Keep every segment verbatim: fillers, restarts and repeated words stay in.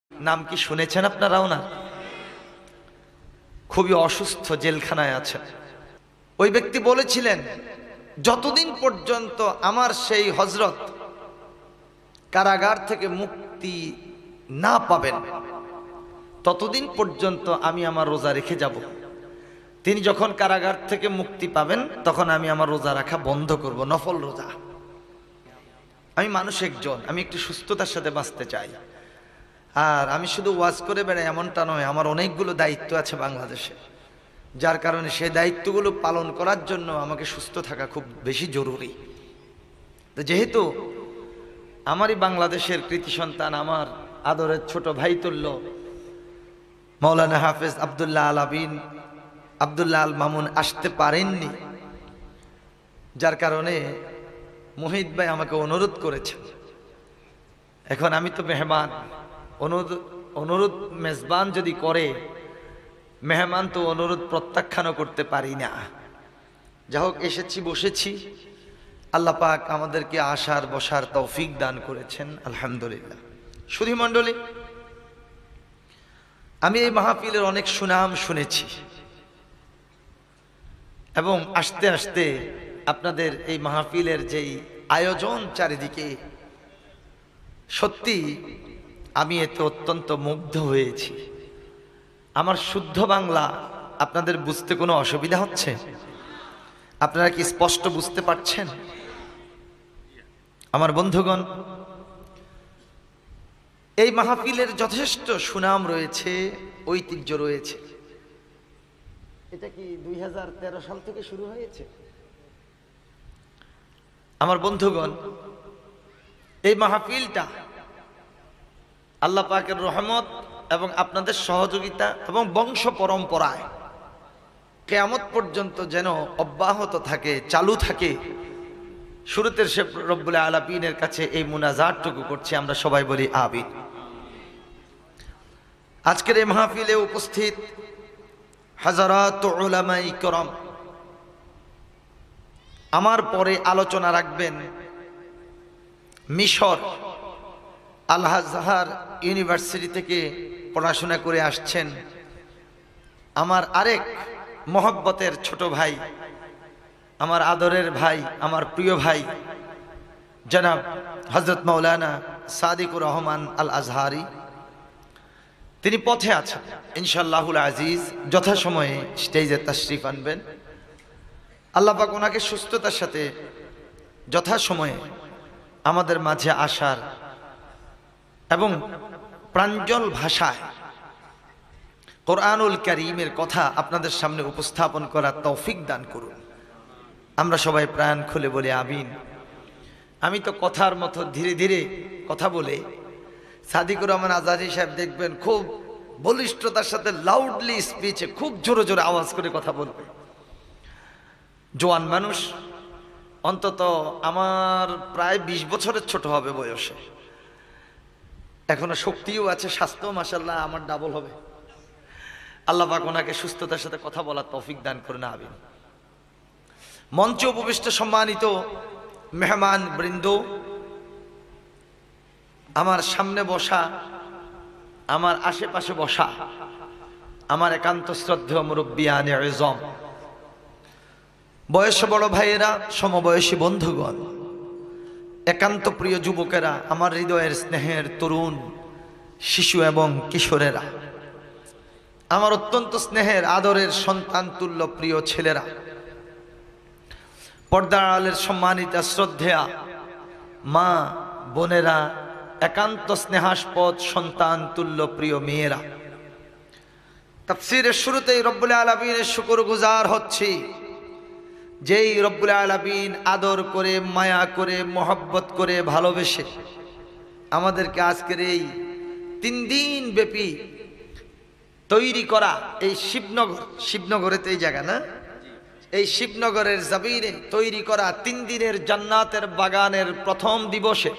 নাম কি শুনেছেন আপনারাও? না, খুবই অসুস্থ, জেলখানায় আছেন। ওই ব্যক্তি বলেছিলেন, যতদিন পর্যন্ত আমার সেই হযরত কারাগার থেকে মুক্তি না পাবেন ততদিন পর্যন্ত আমি আমার রোজা রেখে যাব। তিনি যখন কারাগার থেকে মুক্তি পাবেন তখন আমি আমার রোজা রাখা বন্ধ করব, নফল রোজা। আমি মানুষ একজন, আমি একটু সুস্থতার সাথে বাঁচতে চাই। আর আমি শুধু ওয়াজ করে বেড়াই এমনটা নয়, আমার অনেকগুলো দায়িত্ব আছে বাংলাদেশে, যার কারণে সেই দায়িত্বগুলো পালন করার জন্য আমাকে সুস্থ থাকা খুব বেশি জরুরি। তো যেহেতু আমারই বাংলাদেশের কৃতি সন্তান, আমার আদরের ছোট ভাই তুল্য মাওলানা হাফেজ আব্দুল্লাহ আল আবিন আব্দুল্লাহ আল মামুন আসতে পারেননি, যার কারণে মুহিত ভাই আমাকে অনুরোধ করেছেন। এখন আমি তো মেহমান, অনুরোধ অনুরোধ মেজবান যদি করে, মেহমান তো অনুরোধ প্রত্যাখ্যানও করতে পারি না। যা হোক, এসেছি, বসেছি, আল্লাহ পাক আমাদেরকে আসার বসার তৌফিক দান করেছেন, আলহামদুলিল্লাহ। সুধী মণ্ডলী, আমি এই মাহফিলের অনেক সুনাম শুনেছি এবং আস্তে আস্তে আপনাদের এই মাহফিলের যেই আয়োজন চারিদিকে, সত্যি আমি এতে অত্যন্ত মুগ্ধ হয়েছি। আমার শুদ্ধ বাংলা আপনাদের বুঝতে কোনো অসুবিধা হচ্ছে? আপনারা কি স্পষ্ট বুঝতে পারছেন? আমার বন্ধুগণ, এই মাহফিলের যথেষ্ট সুনাম রয়েছে, ঐতিহ্য রয়েছে। এটা কি দুই হাজার তেরো সাল থেকে শুরু হয়েছে? আমার বন্ধুগণ, এই মাহফিলটা আল্লাহ পাকের রহমত এবং আপনাদের সহযোগিতা এবং বংশ পরম্পরায় কিয়ামত পর্যন্ত যেন অব্যাহত থাকে, চালু থাকে। শুরুতে সে রব্বুল আলামিনের কাছে এই মুনাজাতটুকু করছি, আমরা সবাই বলি আমিন। আজকের এই মাহফিলে উপস্থিত হাজারাত উলামায়ে কেরাম, আমার পরে আলোচনা রাখবেন মিশর আল আজহার ইউনিভার্সিটি থেকে পড়াশোনা করে আসছেন আমার আরেক মহব্বতের ছোট ভাই, আমার আদরের ভাই, আমার প্রিয় ভাই জনাব হযরত মাওলানা সাদিকুর রহমান আল আজহারি। তিনি পথে আছেন, ইনশাআল্লাহুল আজিজ যথাসময়ে স্টেজে তাশরিফ আনবেন। আল্লাহ পাক ওনাকে সুস্থতার সাথে যথাসময়ে আমাদের মাঝে আসার এবং প্রাঞ্জল ভাষায় কোরআনুল কারীমের কথা আপনাদের সামনে উপস্থাপন করার তৌফিক দান করুন। আমরা সবাই প্রাণ খুলে বলি আমিন। আমি তো কথার মতো ধীরে ধীরে কথা বলে, সাদিকুর রহমান আজহারি সাহেব দেখবেন খুব বলিষ্ঠতার সাথে লাউডলি স্পিচে খুব জোরে জোরে আওয়াজ করে কথা বলবে। জোয়ান মানুষ, অন্তত আমার প্রায় বিশ বছরের ছোট হবে বয়সে, এখনো শক্তিও আছে, স্বাস্থ্য মাশাআল্লাহ আমার ডাবল হবে। আল্লাহ পাক ওনাকে সুস্থতার সাথে কথা বলার তৌফিক দান করুন, আমিন। মঞ্চে উপবিষ্ট সম্মানিত মেহমান বৃন্দ, আমার সামনে বসা, আমার আশেপাশে বসা আমার একান্ত শ্রদ্ধেয় মুরব্বিয়ানে আযম, বয়স বড় ভাইয়েরা, সমবয়সী বন্ধুগণ, একান্ত প্রিয় যুবকেরা, আমার হৃদয়ের স্নেহের তরুণ শিশু এবং কিশোরেরা, আমার অত্যন্ত স্নেহের আদরের সন্তান তুল্য প্রিয় ছেলেরা, পর্দার আড়ালের সম্মানিতা শ্রদ্ধেয়া মা বোনেরা, একান্ত স্নেহাস্পদ সন্তান তুল্য প্রিয় মেয়েরা, তাফসীরের শুরুতেই রব্বুল আলামিনের শুকরগুজার হচ্ছি, যেই রব্বুল আলামিন আদর করে, মায়া করে, মহব্বত করে, ভালোবেসে আমাদেরকে আজকের এই তিন দিন ব্যাপী তৈরি করা এই শিবনগর, শিবনগরে তো এই জায়গা না, এই শিবনগরের জমিনে তৈরি করা তিন দিনের জান্নাতের বাগানের প্রথম দিবসে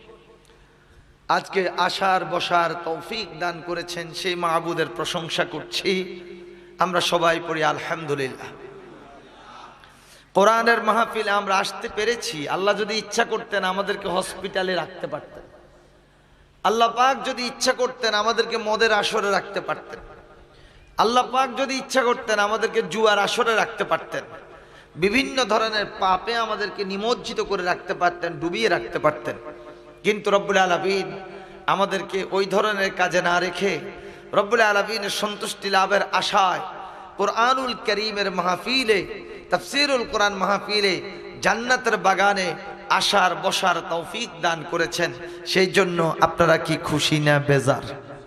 আজকে আসার বসার তৌফিক দান করেছেন, সেই মাহবুদের প্রশংসা করছি। আমরা সবাই পড়ি আলহামদুলিল্লাহ। কোরআনের মাহফিলে আমরা আসতে পেরেছি, আল্লাহ যদি ইচ্ছা করতেন আমাদেরকে হসপিটালে রাখতে পারতেন, আল্লাহ পাক যদি ইচ্ছা করতেন আমাদেরকে মদের আসরে রাখতে পারতেন, আল্লাহ পাক যদি ইচ্ছা করতেন আমাদেরকে জুয়ার আসরে রাখতে পারতেন, বিভিন্ন ধরনের পাপে আমাদেরকে নিমজ্জিত করে রাখতে পারতেন, ডুবিয়ে রাখতে পারতেন। কিন্তু রব্বুল আলামিন আমাদেরকে ওই ধরনের কাজে না রেখে রব্বুল আলামিনের সন্তুষ্টি লাভের আশায় কোরআনুল কারীমের মাহফিলে, তাফসীরুল কোরআন মাহফিলে, জান্নাতের বাগানে আসার বসার তৌফিক দান করেছেন। সেই জন্য আপনারা কি খুশি না বেজার?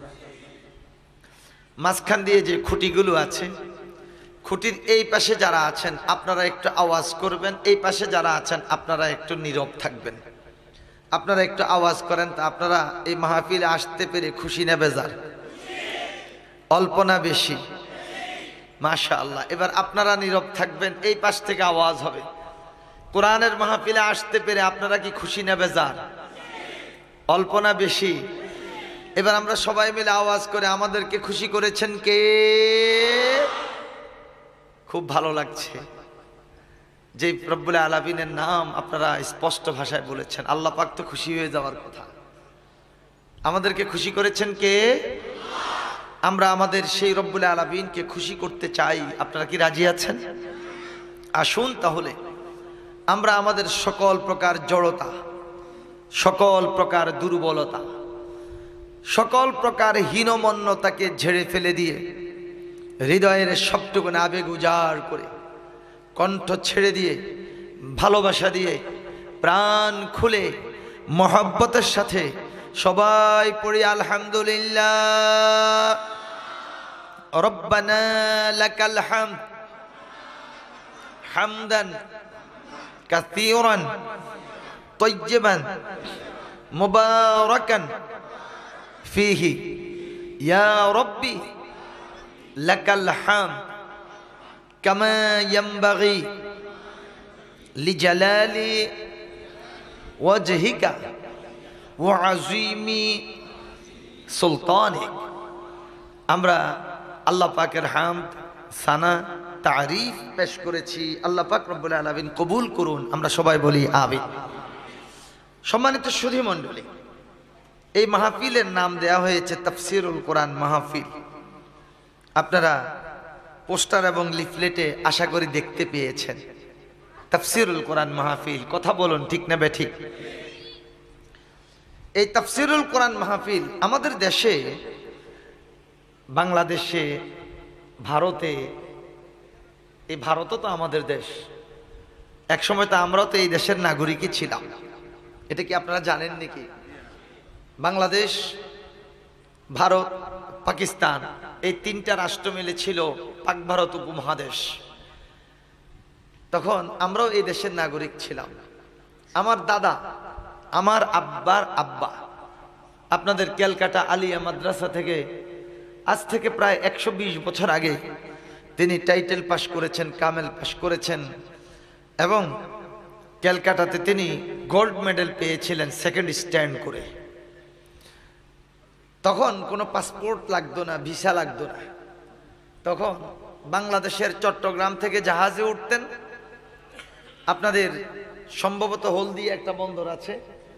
মাঝখান দিয়ে যে খুঁটিগুলো আছে, খুঁটির এই পাশে যারা আছেন আপনারা একটু আওয়াজ করবেন, এই পাশে যারা আছেন আপনারা একটু নীরব থাকবেন। আপনারা একটু আওয়াজ করেন তো, আপনারা এই মাহফিলে আসতে পেরে খুশি না বেজার? অল্প না বেশি? মাশাআল্লাহ। এবার আপনারা নীরব থাকবেন, এই পাশ থেকে আওয়াজ হবে। কোরআনের মাহফিলে আসতে পেরে আপনারা কি খুশি না বেজার? অল্প না বেশি? এবার আমরা সবাই মিলে আওয়াজ করে আমাদেরকে খুশি করেছেন কে? খুব ভালো লাগছে যে রব্বুল আলামিনের নাম আপনারা স্পষ্ট ভাষায় বলেছেন। আল্লাহ পাক তো খুশি হয়ে যাওয়ার কথা। আমাদেরকে খুশি করেছেন কে? আমরা আমাদের সেই রব্বুল আলামিনকে খুশি করতে চাই। আপনারা কি রাজি আছেন? আসুন তাহলে আমরা আমাদের সকল প্রকার জড়তা, সকল প্রকার দুর্বলতা, সকল প্রকার হীনমন্যতাকে ঝেড়ে ফেলে দিয়ে হৃদয়ের সবটুকুন আবেগ উজাড় করে কণ্ঠ ছেড়ে দিয়ে ভালোবাসা দিয়ে প্রাণ খুলে মহব্বতের সাথে সবাই পড়ি আলহামদুলিল্লাহ। রব্বানা লাকাল হামদ হামদান কাসীরান তাইয়্যিবান মুবারাকান ফীহি ইয়া রব্বি লাকাল হামদ কামা ইয়ানবাগি লিজালালি ওয়াজহিকা ওয়া আযীমি সুলতানিক। আমরা আল্লাহ পাকের হামদ, সানা, তারিফ পেশ করেছি। আল্লাহ পাক রব্বুল আলামিন কবুল করুন। আমরা সবাই বলি আমিন। সম্মানিত সুধী মণ্ডলী, এই মাহফিলের নাম দেয়া হয়েছে তাফসীরুল কোরআন মাহফিল। আপনারা পোস্টার এবং লিফলেটে আশা করি দেখতে পেয়েছেন তাফসীরুল কোরআন মাহফিল। কথা বলুন ঠিক না বেঠিক? এই তাফসীরুল কোরআন মাহফিল আমাদের দেশে, বাংলাদেশে, ভারতে, এই ভারতও তো আমাদের দেশ, একসময় তো আমরাও তো এই দেশের নাগরিকই ছিলাম। এটা কি আপনারা জানেন নাকি? বাংলাদেশ, ভারত, পাকিস্তান এই তিনটা রাষ্ট্র মিলে ছিল পাক ভারত উপমহাদেশ। তখন আমরাও এই দেশের নাগরিক ছিলাম। আমার দাদা, আমার আব্বার আব্বা আপনাদের ক্যালকাটা আলিয়া মাদ্রাসা থেকে আজ থেকে প্রায় একশো বিশ বছর আগে তিনি টাইটেল পাশ করেছেন, কামেল পাশ করেছেন এবং ক্যালকাটাতে তিনি গোল্ড মেডেল পেয়েছিলেন সেকেন্ড স্ট্যান্ড করে। তখন কোনো পাসপোর্ট লাগতো না, ভিসা লাগতো না। তখন বাংলাদেশের চট্টগ্রাম থেকে জাহাজে উঠতেন। আপনাদের সম্ভবত হলদিয়া একটা বন্দর আছে,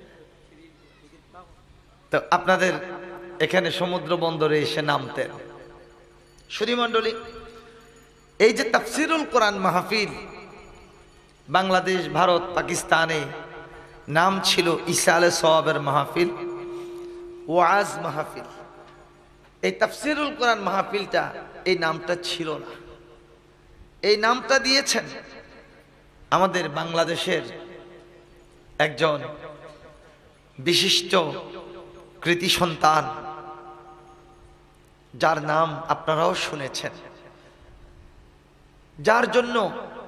তো আপনাদের এখানে সমুদ্র বন্দরে এসে নামতেন। সুধী মণ্ডলী, এই যে তাফসীরুল কোরআন মাহফিল বাংলাদেশ, ভারত, পাকিস্তানে নাম ছিল ইসালে সওয়াবের মাহফিল, ওয়াজ মাহফিল। এই তাফসীরুল কোরআন মাহফিলটা এই নামটা ছিল না। এই নামটা দিয়েছেন আমাদের বাংলাদেশের একজন বিশিষ্ট কৃতি সন্তান, যার নাম আপনারাও শুনেছেন, যার জন্য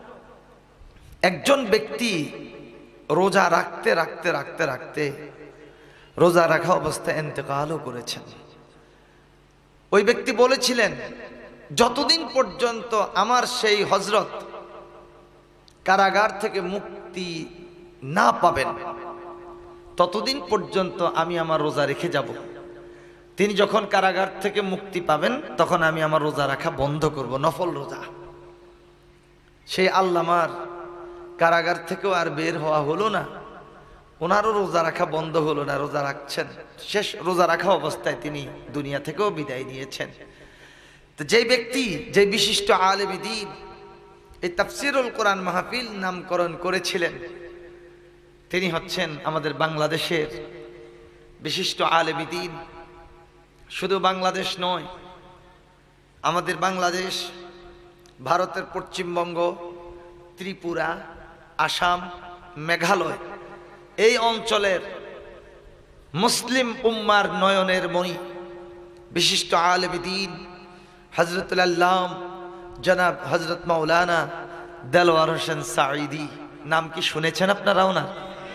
একজন ব্যক্তি রোজা রাখতে রাখতে রাখতে রাখতে রোজা রাখা অবস্থায় ইন্তেকালও করেছেন। ওই ব্যক্তি বলেছিলেন, যতদিন পর্যন্ত আমার সেই হযরত কারাগার থেকে মুক্তি না পাবেন ততদিন পর্যন্ত আমি আমার রোজা রেখে যাব। তিনি যখন কারাগার থেকে মুক্তি পাবেন তখন আমি আমার রোজা রাখা বন্ধ করব, নফল রোজা। সেই আল্লামার কারাগার থেকেও আর বের হওয়া হলো না। ওনারও রোজা রাখা বন্ধ হলো না, রোজা রাখছেন, শেষ রোজা রাখা অবস্থায় তিনি দুনিয়া থেকেও বিদায় নিয়েছেন। তো যেই ব্যক্তি, যে বিশিষ্ট আলেম দ্বীন এই তাফসিরুল কোরআন মাহফিল নামকরণ করেছিলেন, তিনি হচ্ছেন আমাদের বাংলাদেশের বিশিষ্ট আলেম দ্বীন। শুধু বাংলাদেশ নয়, আমাদের বাংলাদেশ, ভারতের পশ্চিমবঙ্গ, ত্রিপুরা, আসাম, মেঘালয়, এই অঞ্চলের মুসলিম উম্মার নয়নের মণি বিশিষ্ট আলেম দ্বীন হযরতুল আল্লাম জনাব হযরত মাওলানা দেলওয়ার হোসেন সাঈদী। নাম কি শুনেছেন আপনারাও? না,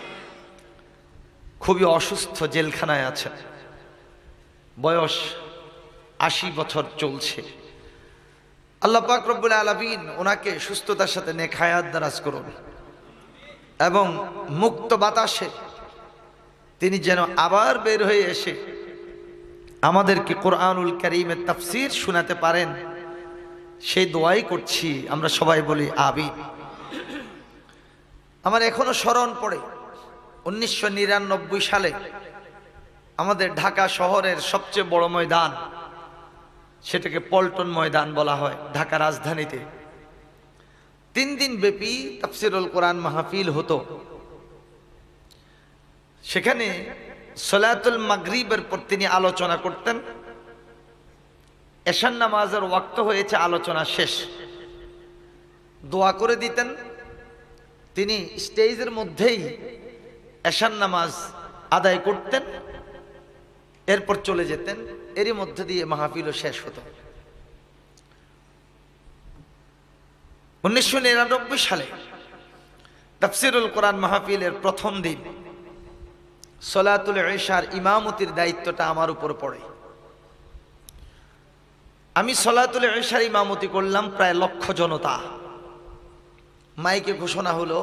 খুবই অসুস্থ, জেলখানায় আছেন, বয়স আশি বছর চলছে। আল্লাহ পাক রব্বুল আলামিন ওনাকে সুস্থতার সাথে নেক হায়াত দারাজ করুন এবং মুক্ত বাতাসে তিনি যেন আবার বের হয়ে এসে আমাদেরকে কোরআনুল কারীমের তাফসীর শোনাতে পারেন, সেই দোয়াই করছি। আমরা সবাই বলি আমিন। আমার এখনো স্মরণ পড়ে উনিশশো নিরানব্বই সালে আমাদের ঢাকা শহরের সবচেয়ে বড় ময়দান, সেটাকে পল্টন ময়দান বলা হয়, ঢাকা রাজধানীতে তিন দিন ব্যাপী তাফসিরুল কোরআন মাহফিল হতো। সেখানে সালাতুল মাগরিবের পর তিনি আলোচনা করতেন। এশার নামাজের ওয়াক্ত হয়েছে, আলোচনা শেষ, দোয়া করে দিতেন। তিনি স্টেজের মধ্যেই এশার নামাজ আদায় করতেন, এরপর চলে যেতেন। এরই মধ্যে দিয়ে মাহফিলও শেষ হতো। উনিশশো নিরানব্বই সালে তাফসিরুল কোরআন মাহফিলের প্রথম দিন সালাতুল ইশার ইমামতির দায়িত্বটা আমার উপর পড়ে। আমি সালাতুল ইশার ইমামতি করলাম, প্রায় লক্ষ জনতা। মাইকে ঘোষণা হলো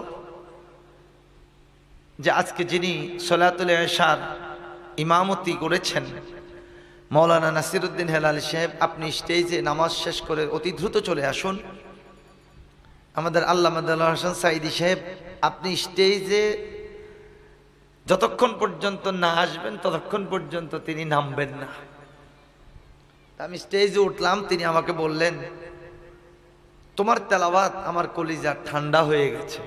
যে আজকে যিনি সালাতুল ইশার ইমামতি করেছেন মাওলানা নাসিরউদ্দিন হেলালী সাহেব, আপনি স্টেজে নামাজ শেষ করে অতি দ্রুত চলে আসুন। আমাদের আল্লামা দেলওয়ার হোসেন সাঈদী সাহেব, আপনি স্টেজে যতক্ষণ পর্যন্ত না আসবেন ততক্ষণ পর্যন্ত তিনি নামবেন না। আমি স্টেজে উঠলাম, তিনি আমাকে বললেন, তোমার তেলাওয়াত আমার কলিজা ঠান্ডা হয়ে গেছে।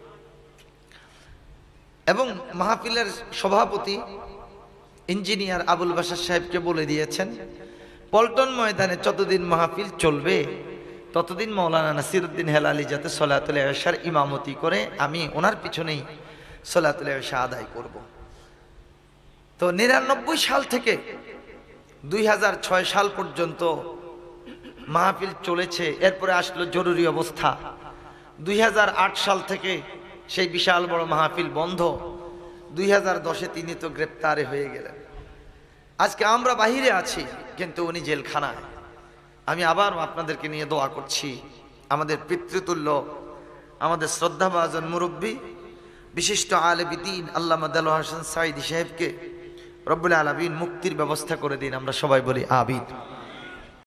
এবং মাহফিলের সভাপতি ইঞ্জিনিয়ার আবুল বাশার সাহেবকে বলে দিয়েছেন, পল্টন ময়দানে যতদিন মাহফিল চলবে ততদিন মাওলানা নাসিরউদ্দিন হেলালী যাতে সালাতুল ইশার ইমামতি করে, আমি ওনার পিছনেই সালাতুল ইশা আদায় করব। তো নিরানব্বই সাল থেকে দুই হাজার ছয় সাল পর্যন্ত মাহফিল চলেছে। এরপরে আসলো জরুরি অবস্থা। দুই হাজার আট সাল থেকে সেই বিশাল বড় মাহফিল বন্ধ। দুই হাজার দশে তিনি তো গ্রেপ্তারে হয়ে গেলেন। আজকে আমরা বাহিরে আছি, কিন্তু উনি জেলখানায়। আমি আবার আপনাদেরকে নিয়ে দোয়া করছি, আমাদের পিতৃতুল্য, আমাদের শ্রদ্ধাভাজন মুরব্বী, বিশিষ্ট আলেম দ্বীন আল্লামা দেলওয়ার হোসেন সাঈদী সাহেবকে রব্বুল আলামিন মুক্তির ব্যবস্থা করে দিন। আমরা সবাই বলি আমিন।